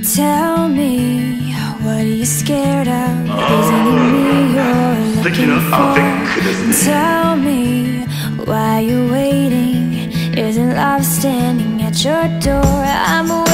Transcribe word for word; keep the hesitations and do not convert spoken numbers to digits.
Tell me, what are you scared of? Isn't it me you're looking for? Tell me, why you waiting? Isn't love standing at your door? I'm